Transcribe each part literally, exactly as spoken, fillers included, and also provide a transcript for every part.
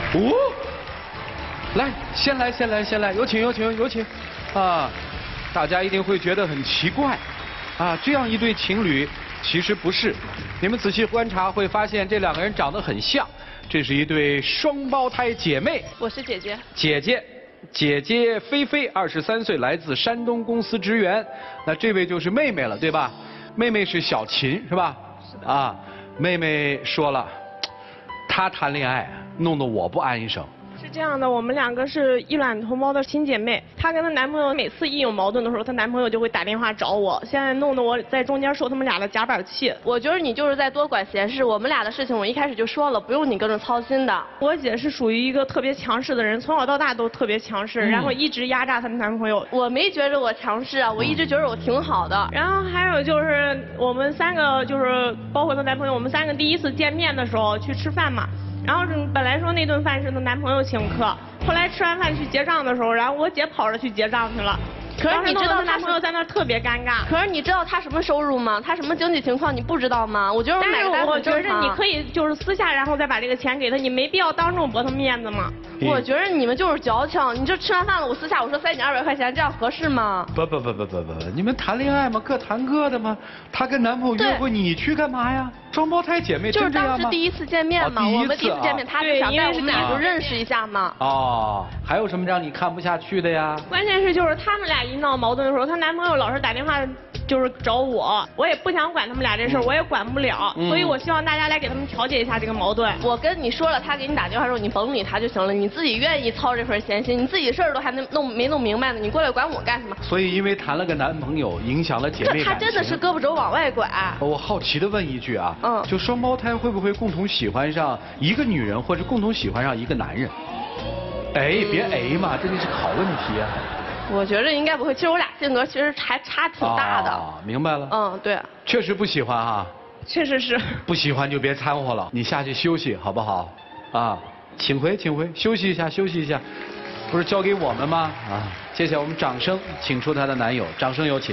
哦，来，先来，先来，先来，有请，有请，有请。啊，大家一定会觉得很奇怪，啊，这样一对情侣其实不是。你们仔细观察会发现，这两个人长得很像，这是一对双胞胎姐妹。 我是姐姐。 姐姐。 姐姐菲菲，二十三岁，来自山东公司职员。那这位就是妹妹了，对吧？妹妹是小琴，是吧？ 是的。 啊，妹妹说了，她谈恋爱弄得我不安一生。 是这样的，我们两个是一卵同胞的亲姐妹。她跟她男朋友每次一有矛盾的时候，她男朋友就会打电话找我。现在弄得我在中间受他们俩的夹板气。 我觉得你就是在多管闲事。我们俩的事情我一开始就说了，不用你跟着操心的。 我姐是属于一个特别强势的人，从小到大都特别强势，嗯、然后一直压榨她的男朋友。 我没觉着我强势啊，我一直觉得我挺好的。 然后还有就是我们三个，就是包括她男朋友，我们三个第一次见面的时候去吃饭嘛。 然后是本来说那顿饭是她男朋友请客，后来吃完饭去结账的时候，然后我姐跑着去结账去了。可是你知道她男朋友在那儿特别尴尬。 可是你知道他什么收入吗？他什么经济情况你不知道吗？我觉得我买个单我觉得你可以就是私下然后再把这个钱给他，你没必要当众驳他面子嘛。 我觉得你们就是矫情，你这吃完饭了，我私下我说塞你二百块钱，这样合适吗？ 不不不不不不，你们谈恋爱吗？各谈各的吗？她跟男朋友约会，你去干嘛呀？双胞胎姐妹就是当时第一次见面嘛，我们第一次见面，他就想带我们俩就认识一下嘛。 哦，还有什么让你看不下去的呀？ 关键是就是他们俩一闹矛盾的时候，她男朋友老是打电话就是找我，我也不想管他们俩这事儿，我也管不了，所以我希望大家来给他们调解一下这个矛盾。 我跟你说了，他给你打电话的时候，你甭理他就行了，你自己愿意操这份闲心，你自己的事儿都还能弄没弄明白呢，你过来管我干什么？ 所以因为谈了个男朋友，影响了姐妹感情。 他真的是胳膊肘往外拐。 我好奇的问一句啊， 嗯， 就双胞胎会不会共同喜欢上一个女人，或者共同喜欢上一个男人？哎，别哎嘛，这就是好问题啊。 我觉得应该不会，其实我俩性格其实还差挺大的。 啊，明白了。 嗯，对。 确实不喜欢哈。 确实是。 不喜欢就别掺和了，你下去休息好不好？啊，请回，请回，休息一下，休息一下。不是交给我们吗？啊，接下来我们掌声请出她的男友，掌声有请。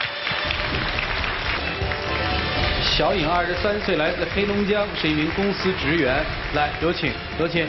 小颖，二十三岁，来自黑龙江，是一名公司职员。来，有请，有请。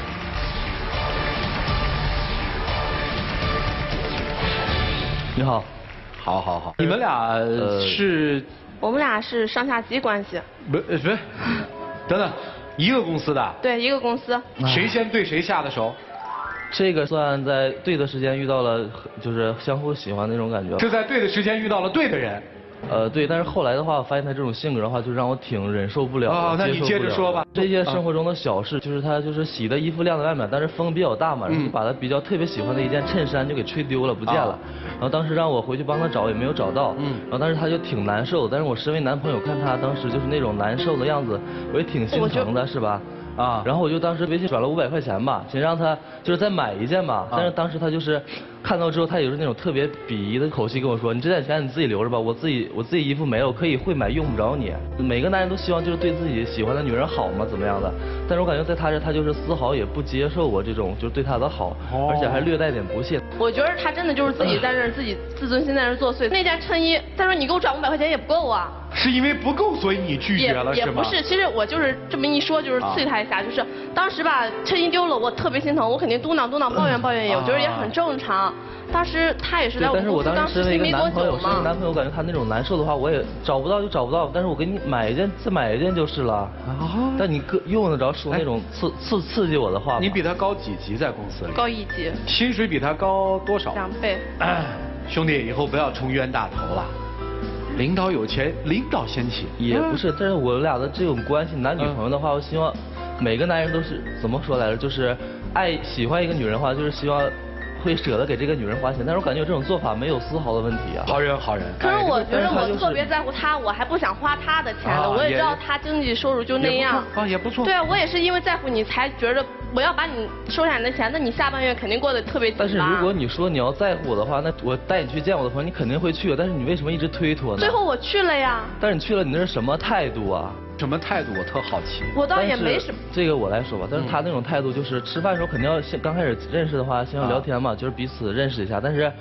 你好， 好，好，好。你们俩是？ 我们俩是上下级关系。 不，不是，等等，一个公司的？ 对，一个公司。 谁先对谁下的手？ 这个算在对的时间遇到了，就是相互喜欢那种感觉。 就在对的时间遇到了对的人。 呃，对，但是后来的话，我发现他这种性格的话，就让我挺忍受不了的。 啊，那你接着说吧。 这些生活中的小事，就是他就是洗的衣服晾在外面，但是风比较大嘛，然后就把他比较特别喜欢的一件衬衫就给吹丢了，不见了。然后当时让我回去帮他找，也没有找到。嗯。然后当时他就挺难受，但是我身为男朋友，看他当时就是那种难受的样子，我也挺心疼的，是吧？啊，然后我就当时微信转了五百块钱吧，想让他就是再买一件吧，但是当时他就是看到之后，他也是那种特别鄙夷的口气跟我说，你这点钱你自己留着吧，我自己我自己衣服没了，我可以会买，用不着你。每个男人都希望就是对自己喜欢的女人好嘛，怎么样的？但是我感觉在他这，他就是丝毫也不接受我这种就是对他的好，而且还略带点不屑。 我觉得他真的就是自己在那儿自己自尊心在那儿作祟。那件衬衣，他说你给我转五百块钱也不够啊。 是因为不够，所以你拒绝了， 是吗？也不是，其实我就是这么一说，就是刺他一下，就是当时吧，衬衣丢了，我特别心疼，我肯定嘟囔嘟囔抱怨抱怨也，我觉得也很正常。当时他也是来我公司，当时那个男朋友，是男朋友，感觉他那种难受的话，我也找不到就找不到，但是我给你买一件，再买一件就是了。啊！但你用得着说那种刺刺刺激我的话吗？ 你比他高几级在公司里？ 高一级。 薪水比他高多少？ 两倍。 兄弟，以后不要冲冤大头了。领导有钱，领导先起。 也不是，但是我俩的这种关系，男女朋友的话，我希望每个男人都是怎么说来着？就是爱喜欢一个女人的话，就是希望会舍得给这个女人花钱。但是我感觉这种做法没有丝毫的问题啊。 好人好人。 可是我觉得我特别在乎他，我还不想花他的钱的。我也知道他经济收入就那样。 啊，也不错。 对啊，我也是因为在乎你才觉得我要把你收下你的钱，那你下半月肯定过得特别紧。 但是如果你说你要在乎我的话，那我带你去见我的朋友，你肯定会去。但是你为什么一直推脱呢？ 最后我去了呀。 但是你去了，你那是什么态度啊？ 什么态度？我特好奇。 我倒也没什么。 这个我来说吧，但是他那种态度就是吃饭的时候肯定要先刚开始认识的话，先要聊天嘛，就是彼此认识一下。但是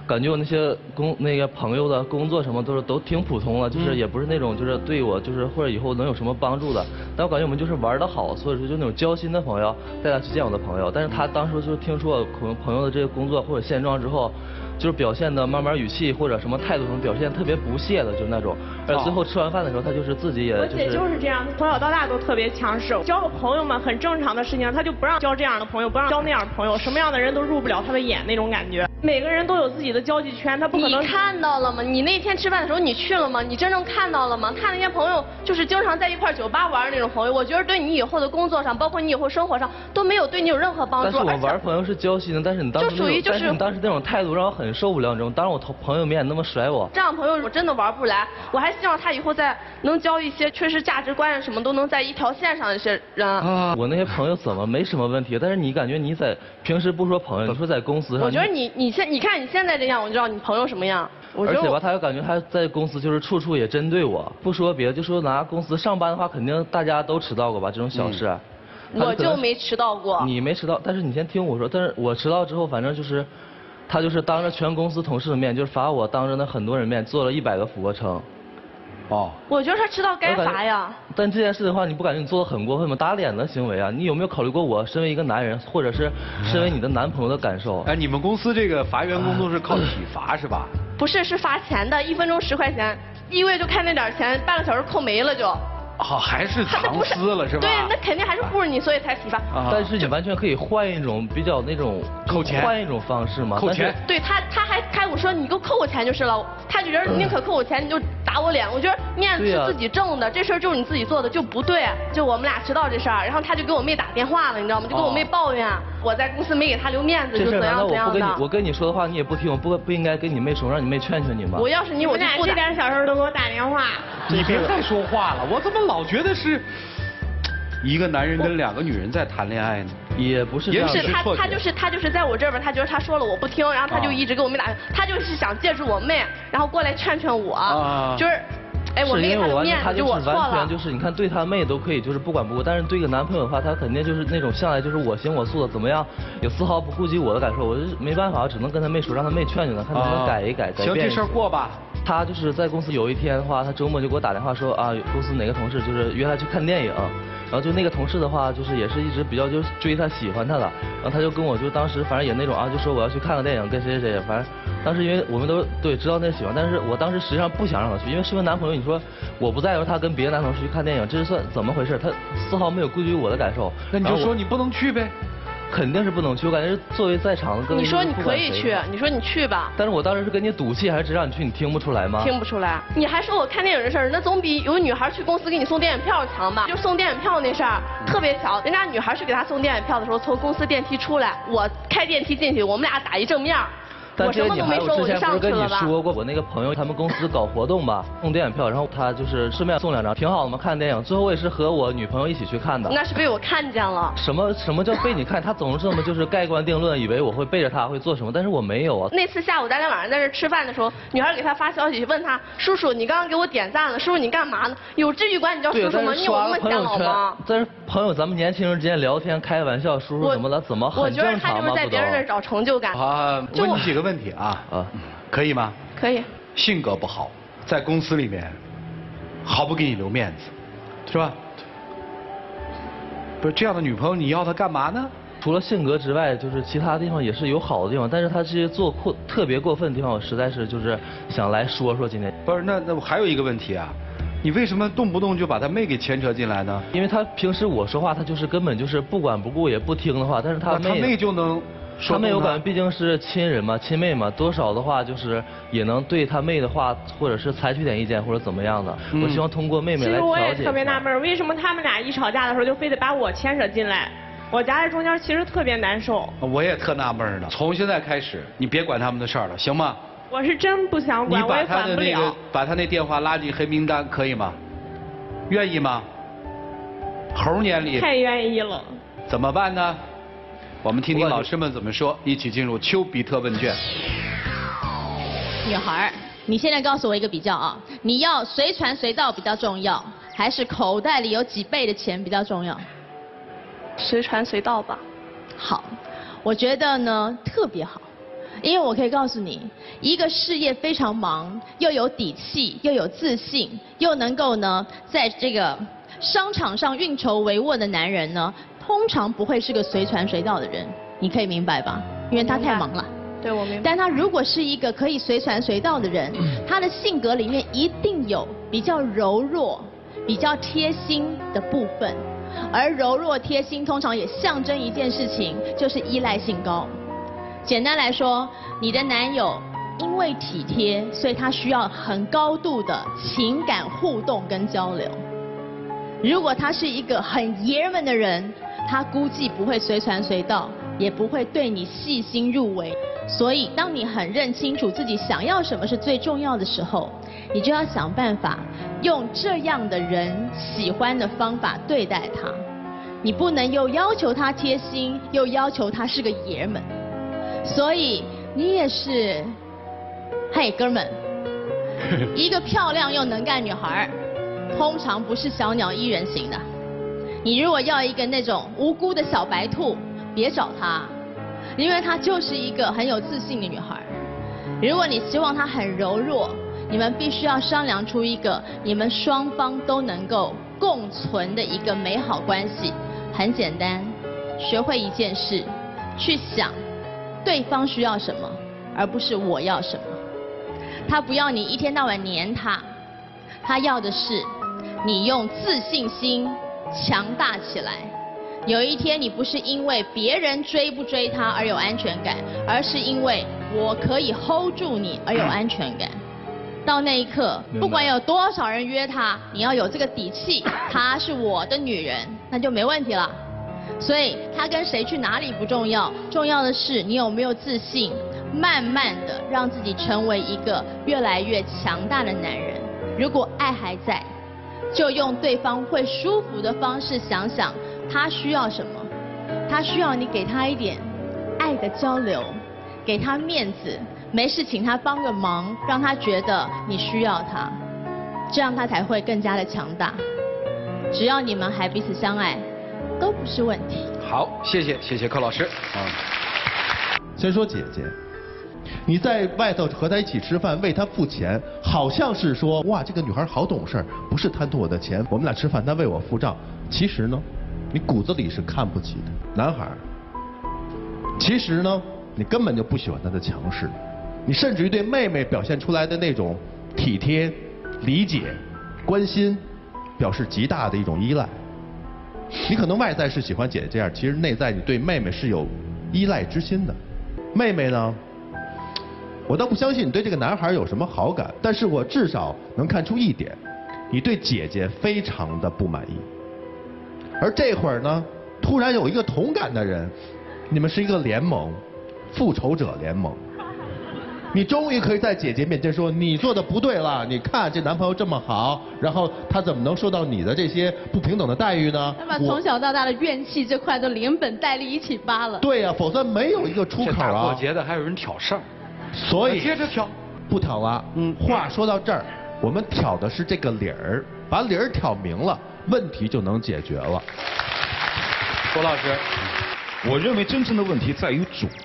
感觉我那些工那个朋友的工作什么都是都挺普通的，就是也不是那种就是对我就是或者以后能有什么帮助的。但我感觉我们就是玩得好，所以说就那种交心的朋友，带他去见我的朋友。但是他当时就听说我朋朋友的这个工作或者现状之后，就是表现的慢慢语气或者什么态度上表现特别不屑的，就那种。而最后吃完饭的时候，他就是自己也我姐就是。 就是这样，从小到大都特别强势，交个朋友嘛很正常的事情，他就不让交这样的朋友，不让交那样的朋友，什么样的人都入不了他的眼那种感觉。每个人都有自己的交际圈，他不可能。 你看到了吗？你那天吃饭的时候你去了吗？你真正看到了吗？他那些朋友就是经常在一块酒吧玩那种朋友，我觉得对你以后的工作上，包括你以后生活上都没有对你有任何帮助。 但是我玩朋友是交心的，但是你当时就属于就是， 但是你当时那种态度让我很受不了，你知道吗？当着我朋友面那么甩我。 这样朋友我真的玩不来，我还希望他以后再能交一些确实价值观什么都能在一条线上的一些人。 啊，我那些朋友怎么没什么问题？但是你感觉你在平时不说朋友，你说在公司上。 我觉得你你现你看你现在这样，我就知道你朋友什么样。我而且吧，他又感觉他在公司就是处处也针对我。不说别的，就说拿公司上班的话，肯定大家都迟到过吧？这种小事。 嗯、我就没迟到过。 你没迟到，但是你先听我说。但是我迟到之后，反正就是，他就是当着全公司同事的面，就是罚我当着那很多人面做了一百个俯卧撑。 哦。 我觉得他迟到该罚呀。 但这件事的话，你不感觉你做的很过分吗？打脸的行为啊！你有没有考虑过我身为一个男人，或者是身为你的男朋友的感受？ 哎，你们公司这个罚员工都是靠体罚是吧？ 不是，是罚钱的，一分钟十块钱，一个月就看那点钱，半个小时扣没了就。 哦，还是藏私了是吧？ 对，那肯定还是护着你，所以才体罚。 啊、但是你完全可以换一种比较那种扣钱， 换一种方式嘛。 扣钱。 对他，他还开我说你给我扣我钱就是了，他觉得宁可扣我钱，你就打我脸。我觉得面子是自己挣的，啊、这事儿就是你自己做的就不对。就我们俩迟到这事儿，然后他就给我妹打电话了，你知道吗？就跟我妹抱怨，哦、我在公司没给他留面子，就怎样怎样的。 这事儿难道我不跟你我跟你说的话你也不听，我不不应该跟你妹说，让你妹劝劝你吗？ 我要是你，我就不这点小事都给我打电话。 你别再说话了，我怎么老觉得是一个男人跟两个女人在谈恋爱呢？ 也不是这样， 也是他他就是他就是在我这边，他觉得他说了我不听，然后他就一直给我妹打，啊、他就是想借助我妹，然后过来劝劝我，啊、就是。哎，我没给他留面子，就我错了。 完全就是你看对他妹都可以就是不管不顾，但是对一个男朋友的话，他肯定就是那种向来就是我行我素的，怎么样也丝毫不顾及我的感受，我就没办法，我只能跟他妹说，让他妹劝劝他，看能不能改一改，改变。 行，这事儿过吧。 他就是在公司有一天的话，他周末就给我打电话说啊，公司哪个同事就是约他去看电影，然后就那个同事的话就是也是一直比较就是追他喜欢他的，然后他就跟我就当时反正也那种啊，就说我要去看个电影，跟谁谁谁，反正当时因为我们都对知道那喜欢，但是我当时实际上不想让他去，因为身为男朋友，你说我不在乎他跟别的男同事去看电影，这是算怎么回事？他丝毫没有顾及我的感受。 那你就说你不能去呗。 肯定是不能去，我感觉是作为在场的各位。 你说你可以去，你说你去吧。 但是我当时是跟你赌气，还是只让你去？你听不出来吗？ 听不出来。你还说我看电影的事儿，那总比有女孩去公司给你送电影票强吧？就送电影票那事儿特别巧，人家女孩是给他送电影票的时候，从公司电梯出来，我开电梯进去，我们俩打一正面。 但这个你还有之前不是跟你说过，我那个朋友他们公司搞活动吧，送电影票，然后他就是顺便送两张，挺好的嘛，看电影。最后我也是和我女朋友一起去看的。 那是被我看见了。 什么什么叫被你看？他总是这么就是盖棺定论，以为我会背着他会做什么，但是我没有啊。 那次下午咱俩晚上在这吃饭的时候，女孩给他发消息问他，叔叔你刚刚给我点赞了，叔叔你干嘛呢？有至于管你叫叔叔吗？你有那么显老吗？ 但是朋友咱们年轻人之间聊天开玩笑，叔叔怎么了？怎么很正常吗？ 我觉得他就是在别人那儿找成就感。 啊，问你几个问题啊。啊，可以吗？ 可以。 性格不好，在公司里面毫不给你留面子，是吧？不是这样的女朋友，你要她干嘛呢？ 除了性格之外，就是其他地方也是有好的地方，但是她这些做过特别过分的地方，我实在是就是想来说说今天。 不是，那那我还有一个问题啊，你为什么动不动就把她妹给牵扯进来呢？ 因为她平时我说话，她就是根本就是不管不顾也不听的话，但是她妹， 她妹就能。 他妹我感觉毕竟是亲人嘛，亲妹嘛，多少的话就是也能对他妹的话，或者是采取点意见或者怎么样的。嗯、我希望通过妹妹来调解。 其实我也特别纳闷，为什么他们俩一吵架的时候就非得把我牵扯进来？我夹在中间，其实特别难受。 我也特纳闷呢。从现在开始，你别管他们的事儿了，行吗？ 我是真不想管，我也管不了。 你把他的那个，把他那电话拉进黑名单，可以吗？愿意吗？猴年里。 太愿意了。 怎么办呢？我们听听老师们怎么说，一起进入丘比特问卷。 女孩，你现在告诉我一个比较啊，你要随传随到比较重要，还是口袋里有几倍的钱比较重要？ 随传随到吧。 好，我觉得呢特别好， 因为我可以告诉你，一个事业非常忙，又有底气，又有自信，又能够呢，在这个商场上运筹帷幄的男人呢，通常不会是个随传随到的人，你可以明白吧？因为他太忙了。 对，我明白。 但他如果是一个可以随传随到的人，他的性格里面一定有比较柔弱、比较贴心的部分，而柔弱贴心通常也象征一件事情，就是依赖性高。简单来说，你的男友因为体贴，所以他需要很高度的情感互动跟交流。如果他是一个很爷们的人，他估计不会随传随到，也不会对你细心入微。所以，当你很认清楚自己想要什么是最重要的时候，你就要想办法用这样的人喜欢的方法对待他。你不能又要求他贴心，又要求他是个爷们。所以，你也是，嘿，哥们，一个漂亮又能干女孩，通常不是小鸟依人型的。你如果要一个那种无辜的小白兔，别找她。因为她就是一个很有自信的女孩。如果你希望她很柔弱，你们必须要商量出一个你们双方都能够共存的一个美好关系。很简单，学会一件事，去想对方需要什么，而不是我要什么。他不要你一天到晚黏他，他要的是你用自信心强大起来。有一天，你不是因为别人追不追他而有安全感，而是因为我可以 hold 住你而有安全感。到那一刻，不管有多少人约他，你要有这个底气，她是我的女人，那就没问题了。所以，他跟谁去哪里不重要，重要的是你有没有自信，慢慢的让自己成为一个越来越强大的男人。如果爱还在，就用对方会舒服的方式想想他需要什么，他需要你给他一点爱的交流，给他面子，没事请他帮个忙，让他觉得你需要他，这样他才会更加的强大。只要你们还彼此相爱，都不是问题。 好，谢谢谢谢柯老师。 啊，先说姐姐，你在外头和她一起吃饭，为她付钱，好像是说哇这个女孩好懂事，不是贪图我的钱，我们俩吃饭她为我付账。其实呢，你骨子里是看不起的男孩。其实呢，你根本就不喜欢她的强势，你甚至于对妹妹表现出来的那种体贴、理解、关心，表示极大的一种依赖。你可能外在是喜欢姐姐这样，其实内在你对妹妹是有依赖之心的。妹妹呢，我倒不相信你对这个男孩有什么好感，但是我至少能看出一点，你对姐姐非常的不满意。而这会儿呢，突然有一个同感的人，你们是一个联盟，复仇者联盟。你终于可以在姐姐面前说你做的不对了，你看这男朋友这么好，然后他怎么能受到你的这些不平等的待遇呢？ 他把从小到大的怨气这块都连本带利一起扒了。 对呀、啊，否则没有一个出口啊。 大过节的还有人挑事儿， 所以接着挑， 不挑了。嗯，话说到这儿，我们挑的是这个理儿，把理儿挑明了，问题就能解决了。 郭老师， 我认为真正的问题在于主。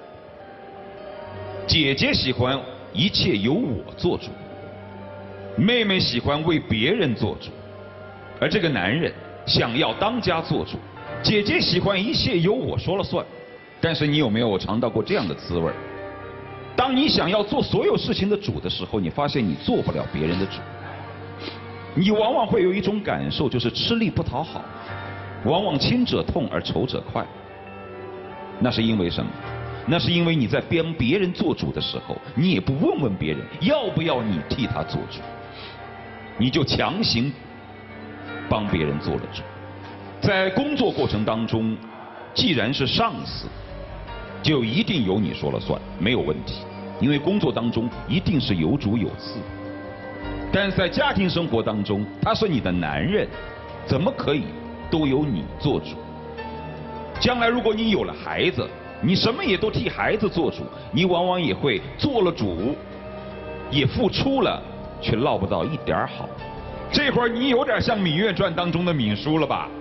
姐姐喜欢一切由我做主，妹妹喜欢为别人做主，而这个男人想要当家做主。姐姐喜欢一切由我说了算，但是你有没有尝到过这样的滋味？当你想要做所有事情的主的时候，你发现你做不了别人的主，你往往会有一种感受，就是吃力不讨好，往往亲者痛而仇者快。那是因为什么？那是因为你在帮别人做主的时候，你也不问问别人要不要你替他做主，你就强行帮别人做了主。在工作过程当中，既然是上司，就一定由你说了算，没有问题，因为工作当中一定是有主有次。但是在家庭生活当中，他是你的男人，怎么可以都由你做主？将来如果你有了孩子，你什么也都替孩子做主，你往往也会做了主，也付出了，却落不到一点好。这会儿你有点像《芈月传》当中的芈姝了吧？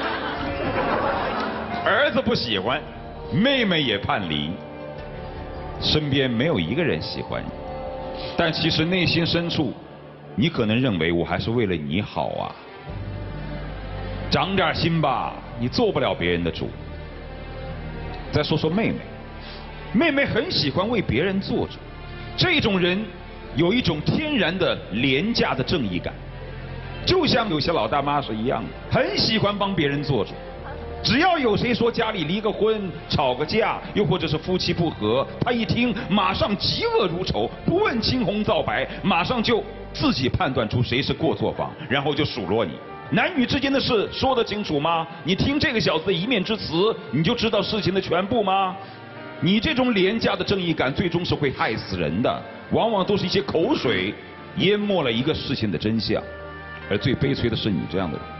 儿子不喜欢，妹妹也叛离， 身边没有一个人喜欢你，但其实内心深处，你可能认为我还是为了你好啊。长点心吧，你做不了别人的主。再说说妹妹，妹妹很喜欢为别人做主，这种人有一种天然的廉价的正义感，就像有些老大妈是一样的，很喜欢帮别人做主。只要有谁说家里离个婚、吵个架，又或者是夫妻不和，她一听马上嫉恶如仇，不问青红皂白，马上就自己判断出谁是过错方，然后就数落你。男女之间的事说得清楚吗？你听这个小子的一面之词，你就知道事情的全部吗？你这种廉价的正义感最终是会害死人的，往往都是一些口水淹没了一个事情的真相。而最悲催的是你这样的人。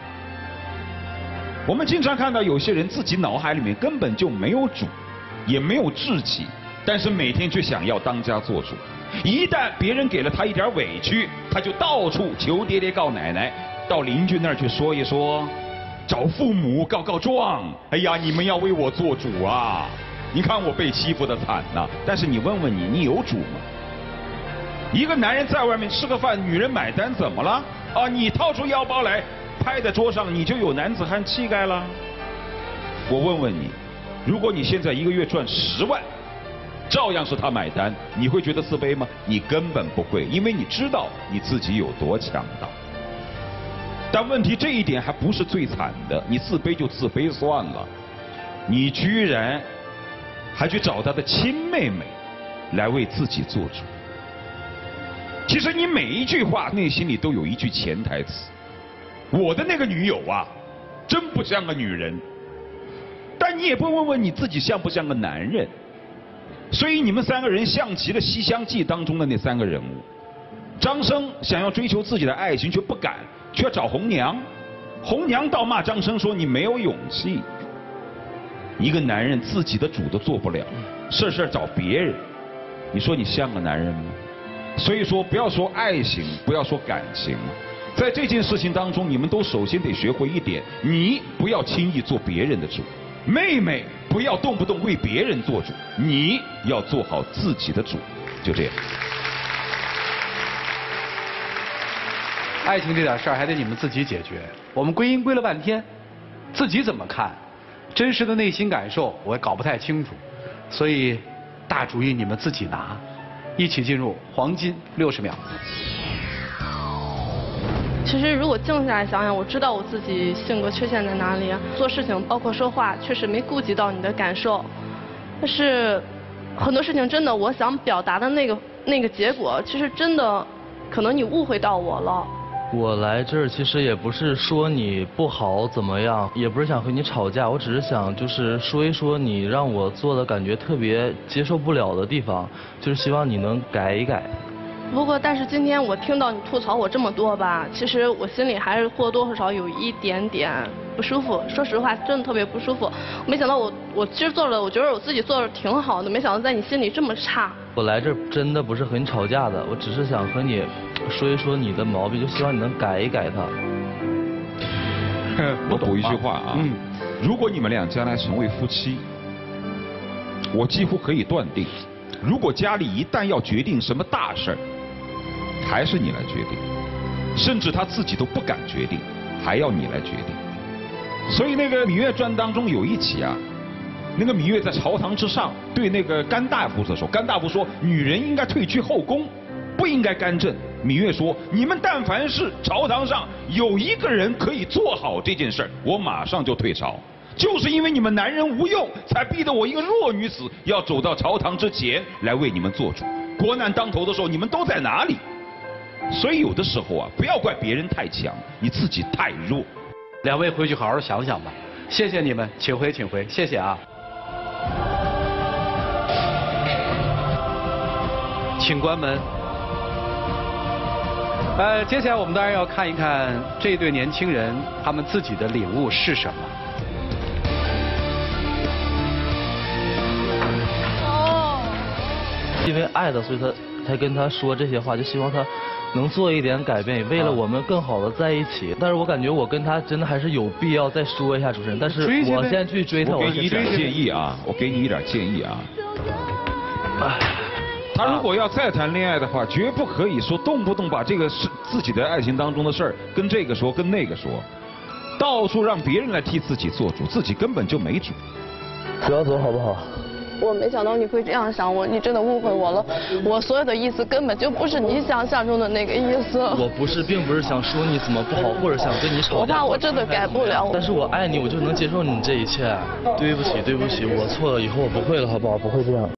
我们经常看到有些人自己脑海里面根本就没有主，也没有志气，但是每天却想要当家做主。一旦别人给了他一点委屈，他就到处求爹爹告奶奶，到邻居那儿去说一说，找父母告告状。哎呀，你们要为我做主啊！你看我被欺负的惨呐。但是你问问你，你有主吗？一个男人在外面吃个饭，女人买单怎么了？啊，你掏出腰包来拍在桌上，你就有男子汉气概了？我问问你，如果你现在一个月赚十万，照样是他买单，你会觉得自卑吗？你根本不会，因为你知道你自己有多强大。但问题这一点还不是最惨的，你自卑就自卑算了，你居然还去找他的亲妹妹来为自己做主。其实你每一句话内心里都有一句潜台词，我的那个女友啊，真不像个女人。但你也不问问你自己像不像个男人。所以你们三个人像极了《西厢记》当中的那三个人物。张生想要追求自己的爱情却不敢，却找红娘，红娘倒骂张生说你没有勇气。一个男人自己的主都做不了，事事找别人，你说你像个男人吗？所以说不要说爱情，不要说感情，在这件事情当中，你们都首先得学会一点，你不要轻易做别人的主，妹妹不要动不动为别人做主，你要做好自己的主，就这样。 爱情这点事儿还得你们自己解决，我们归因归了半天，自己怎么看，真实的内心感受我也搞不太清楚，所以大主意你们自己拿。一起进入黄金六十秒。 其实如果静下来想想，我知道我自己性格缺陷在哪里啊，做事情包括说话，确实没顾及到你的感受。但是很多事情真的，我想表达的那个那个结果，其实真的可能你误会到我了。 我来这儿其实也不是说你不好怎么样，也不是想和你吵架，我只是想就是说一说你让我做的感觉特别接受不了的地方，就是希望你能改一改。 不过，但是今天我听到你吐槽我这么多吧，其实我心里还是或多或少有一点点不舒服。说实话，真的特别不舒服。没想到我我其实做了，我觉得我自己做的挺好的，没想到在你心里这么差。 我来这儿真的不是和你吵架的，我只是想和你说一说你的毛病，就希望你能改一改它。 我补一句话啊，嗯，如果你们俩将来成为夫妻，我几乎可以断定，如果家里一旦要决定什么大事儿，还是你来决定，甚至他自己都不敢决定，还要你来决定。所以那个《芈月传》当中有一集啊，那个芈月在朝堂之上对那个甘大夫说，甘大夫说女人应该退居后宫，不应该干政。芈月说，你们但凡是朝堂上有一个人可以做好这件事儿，我马上就退朝。就是因为你们男人无用，才逼得我一个弱女子要走到朝堂之前来为你们做主。国难当头的时候，你们都在哪里？所以有的时候啊，不要怪别人太强，你自己太弱。 两位回去好好想想吧。谢谢你们，请回，请回，谢谢啊。请关门。呃，接下来我们当然要看一看这对年轻人他们自己的领悟是什么。 因为爱他，所以他才跟他说这些话，就希望他能做一点改变，为了我们更好的在一起。但是我感觉我跟他真的还是有必要再说一下，主持人。但是我先去追他， 我给你一点建议啊，我给你一点建议啊。 他如果要再谈恋爱的话，绝不可以说动不动把这个是自己的爱情当中的事儿跟这个说，跟那个说，到处让别人来替自己做主，自己根本就没主。 不要走好不好？ 我没想到你会这样想我，你真的误会我了。我所有的意思根本就不是你想象中的那个意思。 我不是，并不是想说你怎么不好，或者想跟你吵架。 我怕我真的改不了。 但是我爱你，我就能接受你这一切。对不起，对不起，我错了，以后我不会了，好不好？不会这样。